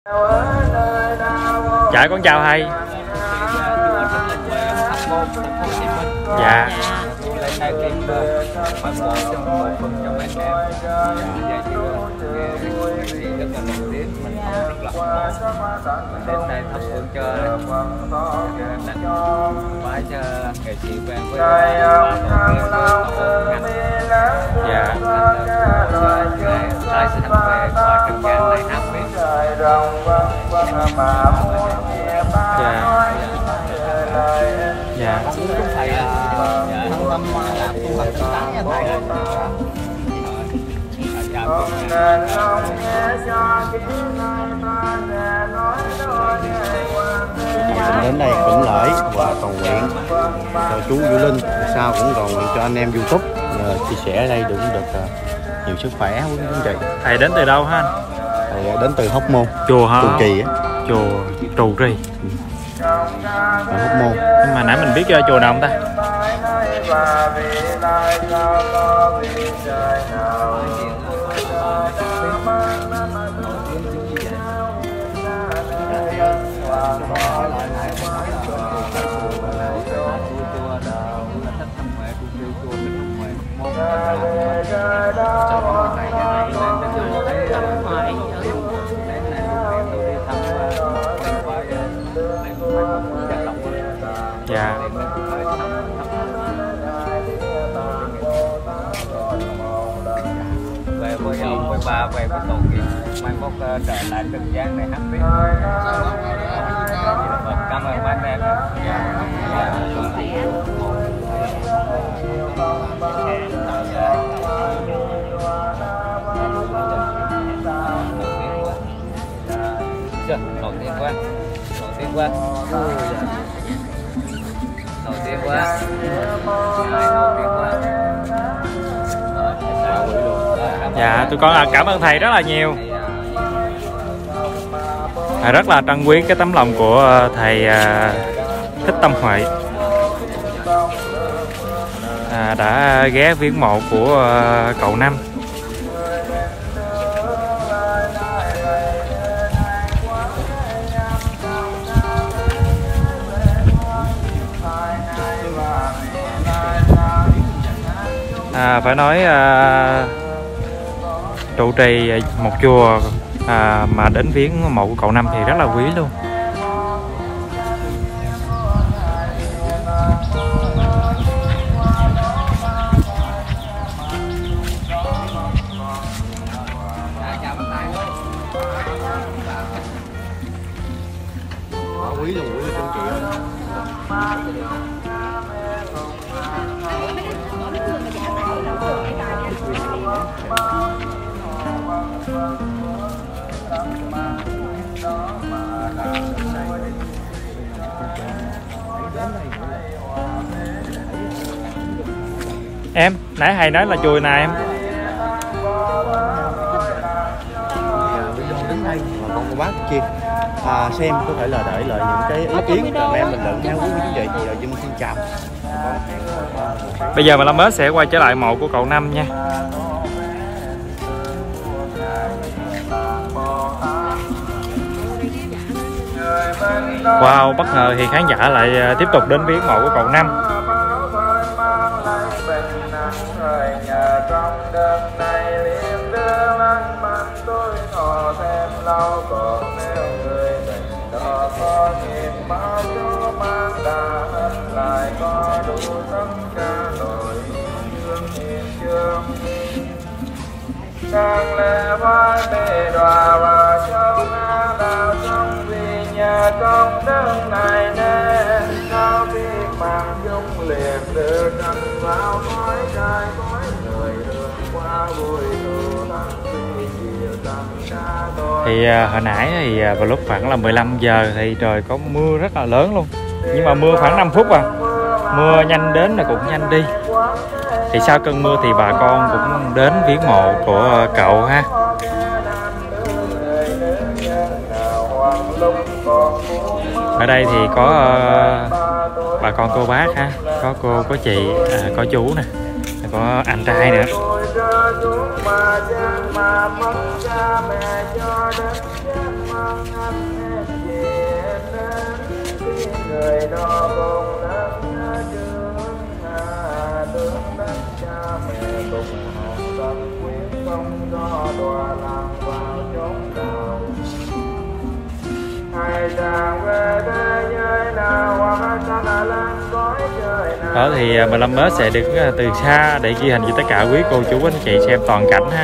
Dạ con chào thầy. Dạ. Lên đây tìm mai một trong một phần trong mấy em và chưa thì rất là nổi tiếng, mình rất là mình đến đây thắp hương cho bái cho nghệ sĩ quen với Dạ. tái sinh về qua trường gian này hát biết. Dạ. Dạ. Thầy thăng tâm làm tu hành tinh tấn nha thầy. Đến đây cũng lễ và cầu nguyện cho chú Vũ Linh, sau cũng cầu nguyện cho anh em YouTube chia sẻ ở đây được nhiều sức khỏe quý anh chị. Thầy đến từ đâu hả anh? Thầy đến từ Hóc Môn, Chùa hả? Trụ Trì á. Chùa Trụ Trì. Ở Hóc Môn. Nhưng mà nãy mình biết chùa nào không ta? Dạ. Về với ông với ba về với tổ nghiệp mai mốt trở lại Trần Gian này hát biết. Cảm ơn mấy em. Nổi tiếng quá, nổi tiếng quá, nổi tiếng quá, nổi tiếng quá. Dạ, tụi con cảm ơn thầy rất là nhiều. Rất là trân quý cái tấm lòng của thầy Thích Tâm Huệ đã ghé viếng mộ của cậu Năm. Phải nói Trụ Trì một chùa mà đến viếng mộ của cậu Năm thì rất là quý luôn. Quý luôn, quý luôn chị ơi. Em, nãy thầy nói là chùa nào em? Video đến đây mà con cô bác kia xem có thể là để lại những cái ý kiến rồi em mình luận theo quý vị chị. Giờ Dung xin chào. Bây giờ mà Lâm Mến sẽ quay trở lại mộ của cậu Năm nha. Wow, bất ngờ thì khán giả lại tiếp tục đến viếng mộ của cậu Năm. Sang lệ vai bề đòa và châu Nga đào trong vì nhà trong đất này nên sao biết bằng dung liền đưa chân vào khói trai khói người đường qua vui thu thân vì chiều tâm ca tôi. Thì hồi nãy thì vào lúc khoảng là 15 giờ thì trời có mưa rất là lớn luôn. Nhưng mà mưa khoảng 5 phút à. Mưa nhanh đến là cũng nhanh đi. Thì sau cơn mưa thì bà con cũng đến viếng mộ của cậu ha. Ở đây thì có bà con cô bác ha, có cô, có chị, có chú nè, có anh trai nữa. người đó cùng lớn chương tướng đất cha mẹ cùng hàng tâm quyết không do đọa lạc vào chốn nào. Hãy chàng về thế giới nào hoặc ta đã lên cõi trời nào. Đó thì 15 mét sẽ đứng từ xa để ghi hình cho tất cả quý cô chú anh chị xem toàn cảnh ha.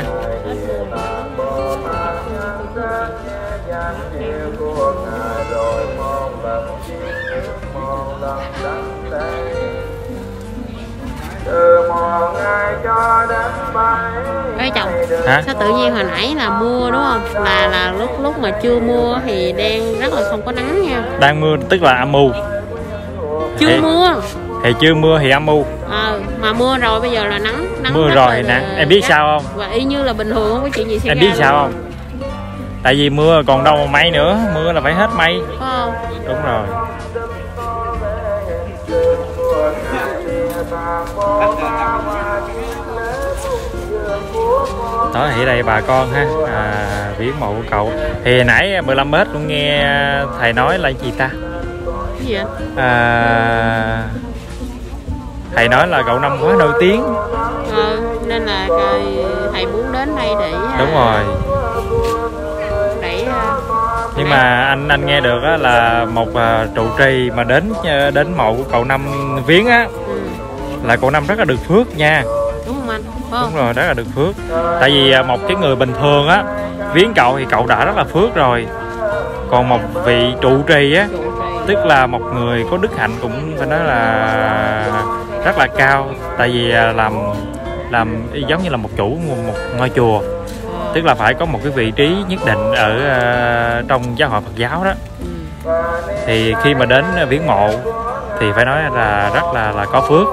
Ê chồng, Hả? sao tự nhiên hồi nãy là mưa đúng không? Là lúc mà chưa mưa thì đang rất là không có nắng nha. Đang mưa tức là âm u. Chưa mưa. Thì chưa mưa thì âm u. Mà mưa rồi bây giờ là nắng. Mưa rồi thì nắng. Em biết sao không? Và y như là bình thường không có chuyện gì xảy ra. Em biết sao không? Tại vì mưa còn đâu mà mây nữa, mưa là phải hết mây. Phải không? Đúng rồi. Đó thì đây bà con ha, viếng mộ của cậu. Thì nãy 15 mét cũng nghe thầy nói là gì ta? Cái gì vậy? Thầy nói là cậu Năm quá nổi tiếng. Nên là thầy muốn đến đây để đúng rồi. Để nhưng mà anh nghe được á, là một trụ trì mà đến mộ của cậu Năm viếng á, là cậu Năm rất là được phước nha. Đúng không anh? Đúng rồi, rất là được phước. Tại vì một cái người bình thường á viếng cậu thì cậu đã rất là phước rồi. Còn một vị trụ trì á, tức là một người có đức hạnh cũng phải nói là rất là cao. Tại vì làm giống như là một chủ một ngôi chùa, tức là phải có một cái vị trí nhất định ở trong giáo hội Phật giáo đó. Thì khi mà đến viếng mộ thì phải nói là rất là có phước.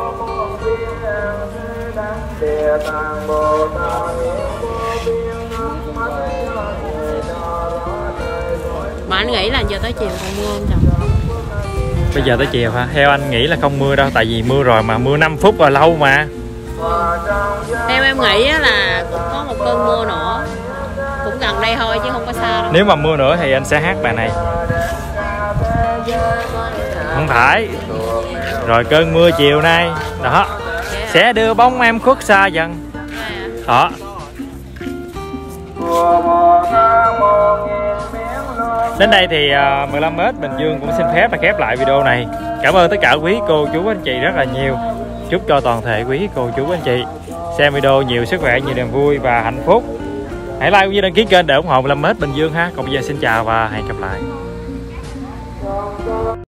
Mà anh nghĩ là giờ tới chiều còn mưa không chồng? Bây giờ tới chiều hả? Theo anh nghĩ là không mưa đâu, tại vì mưa rồi mà, mưa 5 phút là lâu mà. Theo em nghĩ là cũng có một cơn mưa nữa, cũng gần đây thôi chứ không có xa đâu. Nếu mà mưa nữa thì anh sẽ hát bài này. Không phải. Rồi cơn mưa chiều nay đó sẽ đưa bóng em khuất xa dần. Đó. Đến đây thì 15m Bình Dương cũng xin phép là khép lại video này. Cảm ơn tất cả quý cô chú anh chị rất là nhiều. Chúc cho toàn thể quý cô chú anh chị xem video nhiều sức khỏe, nhiều niềm vui và hạnh phúc. Hãy like cũng như đăng ký kênh để ủng hộ 15m Bình Dương ha. Còn bây giờ xin chào và hẹn gặp lại.